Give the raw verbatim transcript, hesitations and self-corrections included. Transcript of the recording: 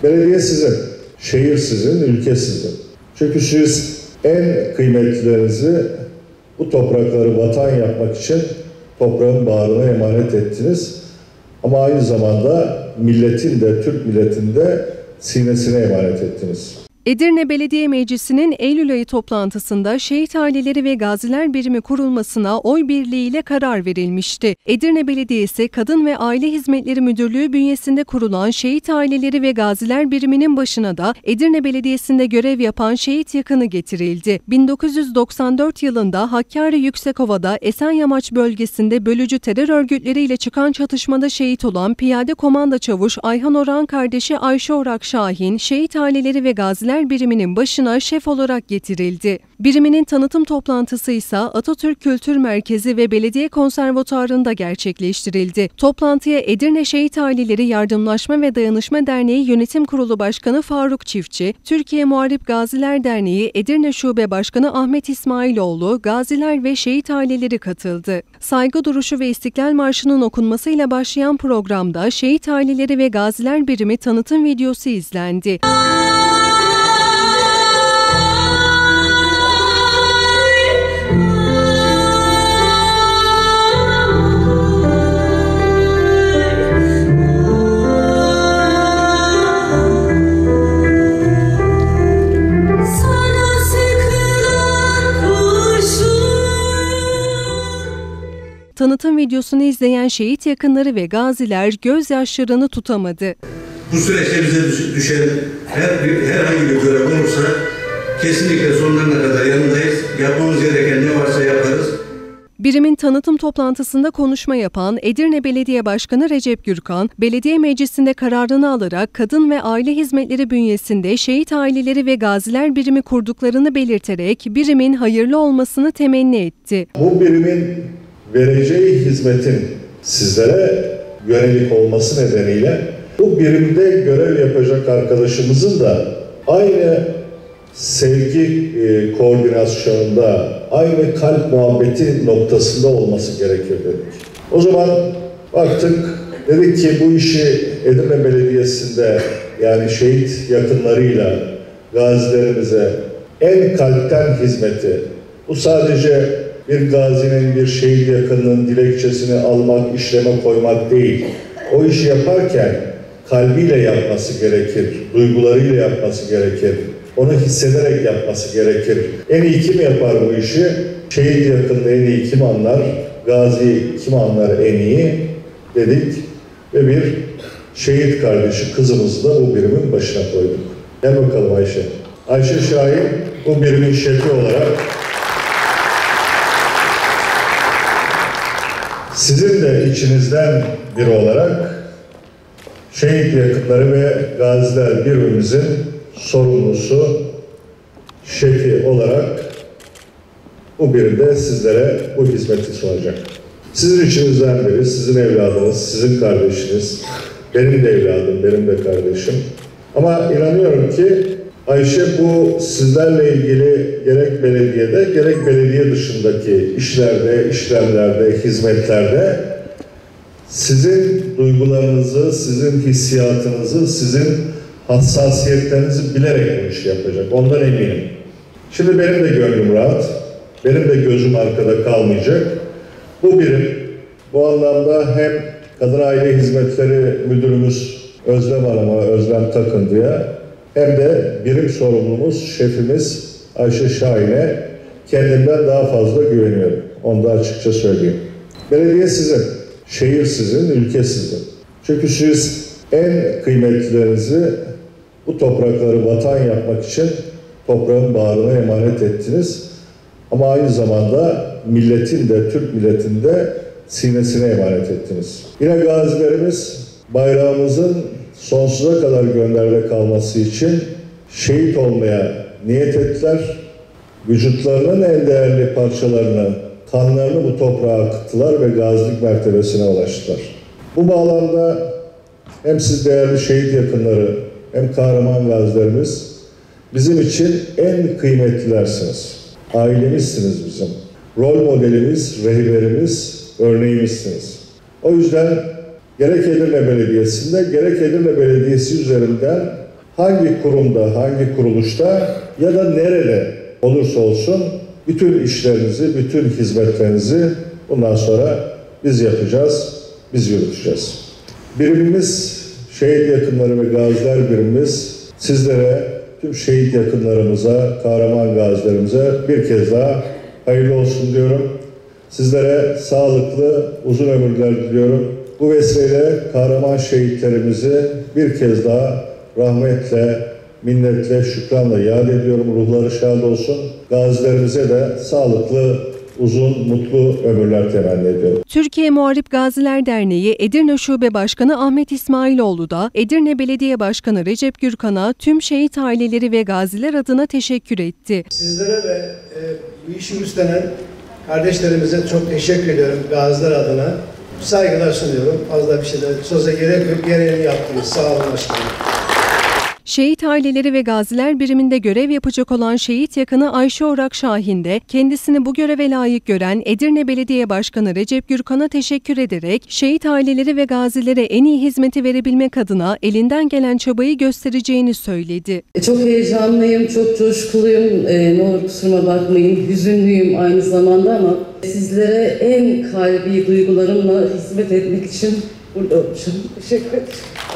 Belediye sizin, şehir sizin, ülke sizin. Çünkü siz en kıymetlilerinizi bu toprakları vatan yapmak için toprağın bağrına emanet ettiniz. Ama aynı zamanda milletin de, Türk milletinin de sinesine emanet ettiniz. Edirne Belediye Meclisi'nin Eylül ayı toplantısında Şehit Aileleri ve Gaziler Birimi kurulmasına oy birliğiyle karar verilmişti. Edirne Belediyesi Kadın ve Aile Hizmetleri Müdürlüğü bünyesinde kurulan Şehit Aileleri ve Gaziler Biriminin başına da Edirne Belediyesi'nde görev yapan şehit yakını getirildi. bin dokuz yüz doksan dört yılında Hakkari Yüksekova'da Esenyamaç bölgesinde bölücü terör örgütleriyle çıkan çatışmada şehit olan Piyade Komanda Çavuş Ayhan Orak'ın kardeşi Ayşe Orak Şahin, Şehit Aileleri ve Gaziler Biriminin başına şef olarak getirildi. Biriminin tanıtım toplantısı ise Atatürk Kültür Merkezi ve Belediye Konservatuarı'nda gerçekleştirildi. Toplantıya Edirne Şehit Aileleri Yardımlaşma ve Dayanışma Derneği Yönetim Kurulu Başkanı Faruk Çiftçi, Türkiye Muharip Gaziler Derneği Edirne Şube Başkanı Ahmet İsmailoğlu, Gaziler ve Şehit Aileleri katıldı. Saygı duruşu ve İstiklal Marşı'nın okunmasıyla başlayan programda Şehit Aileleri ve Gaziler Birimi tanıtım videosu izlendi. Tanıtım videosunu izleyen şehit yakınları ve gaziler gözyaşlarını tutamadı. Bu süreçte bize düşen her, herhangi bir görev olursa kesinlikle sonlarına kadar yanındayız. Yapmamız gereken ne varsa yaparız. Birimin tanıtım toplantısında konuşma yapan Edirne Belediye Başkanı Recep Gürkan, belediye meclisinde kararını alarak Kadın ve Aile Hizmetleri bünyesinde Şehit Aileleri ve Gaziler Birimi kurduklarını belirterek birimin hayırlı olmasını temenni etti. Bu birimin vereceği hizmetin sizlere yönelik olması nedeniyle bu birimde görev yapacak arkadaşımızın da aynı sevgi e, koordinasyonunda, aynı kalp muhabbeti noktasında olması gerekir dedik. O zaman baktık, dedik ki bu işi Edirne Belediyesi'nde yani şehit yakınlarıyla gazilerimize en kalpten hizmeti, bu sadece bir gazinin, bir şehit yakınının dilekçesini almak, işleme koymak değil. O işi yaparken kalbiyle yapması gerekir, duygularıyla yapması gerekir, onu hissederek yapması gerekir. En iyi kim yapar bu işi? Şehit yakınını en iyi kim anlar? Gazi kim anlar en iyi? Dedik ve bir şehit kardeşi kızımızı da bu birimin başına koyduk. Gel bakalım Ayşe. Ayşe Şahin bu birimin şefi olarak sizin de içinizden biri olarak şehit yakınları ve gaziler birimimizin sorumlusu, şefi olarak bu birimde sizlere bu hizmeti sunacak. Sizin içinizden biri, sizin evladınız, sizin kardeşiniz, benim de evladım, benim de kardeşim. Ama inanıyorum ki Ayşe bu sizlerle ilgili gerek belediyede, gerek belediye dışındaki işlerde, işlemlerde, hizmetlerde sizin duygularınızı, sizin hissiyatınızı, sizin hassasiyetlerinizi bilerek bu işi yapacak. Ondan eminim. Şimdi benim de gönlüm rahat, benim de gözüm arkada kalmayacak. Bu birim, bu anlamda hem Kadın Aile Hizmetleri Müdürümüz Özlem Hanım'a, Özlem Takıntı'ya hem de birim sorumlumuz, şefimiz Ayşe Şahin'e kendimden daha fazla güveniyorum. Onu da açıkça söyleyeyim. Belediye sizin, şehir sizin, ülke sizin. Çünkü siz en kıymetlilerinizi bu toprakları vatan yapmak için toprağın bağrına emanet ettiniz. Ama aynı zamanda milletin de, Türk milletinin de sinesine emanet ettiniz. Yine gazilerimiz bayrağımızın sonsuza kadar gönderde kalması için şehit olmaya niyet ettiler. Vücutlarının en değerli parçalarını, kanlarını bu toprağa akıttılar ve gazilik mertebesine ulaştılar. Bu bağlamda hem siz değerli şehit yakınları hem kahraman gazilerimiz bizim için en kıymetlilersiniz. Ailemizsiniz bizim. Rol modelimiz, rehberimiz, örneğimizsiniz. O yüzden gerek Edirne Belediyesi'nde, gerek Edirne Belediyesi üzerinden hangi kurumda, hangi kuruluşta ya da nerede olursa olsun bütün işlerinizi, bütün hizmetlerinizi bundan sonra biz yapacağız, biz yürüteceğiz. Birimimiz, şehit yakınları ve gaziler birimimiz sizlere, tüm şehit yakınlarımıza, kahraman gazilerimize bir kez daha hayırlı olsun diyorum. Sizlere sağlıklı, uzun ömürler diliyorum. Bu vesileyle kahraman şehitlerimizi bir kez daha rahmetle, minnetle, şükranla yad ediyorum. Ruhları şad olsun. Gazilerimize de sağlıklı, uzun, mutlu ömürler temenni ediyorum. Türkiye Muharip Gaziler Derneği Edirne Şube Başkanı Ahmet İsmailoğlu da Edirne Belediye Başkanı Recep Gürkan'a tüm şehit aileleri ve gaziler adına teşekkür etti. Sizlere ve e, bu işi üstlenen kardeşlerimize çok teşekkür ediyorum gaziler adına. Saygılar sunuyorum. Fazla bir şey de söze gerek yok. Gereğini yaptınız. Sağ olun başkanım. Şehit aileleri ve gaziler biriminde görev yapacak olan şehit yakını Ayşe Orak Şahin de kendisini bu göreve layık gören Edirne Belediye Başkanı Recep Gürkan'a teşekkür ederek şehit aileleri ve gazilere en iyi hizmeti verebilmek adına elinden gelen çabayı göstereceğini söyledi. Çok heyecanlıyım, çok coşkuluyum. E, ne olur kusuruma bakmayın, hüzünlüyüm aynı zamanda ama sizlere en kalbi duygularımla hizmet etmek için burada olmuşum. Teşekkür ederim.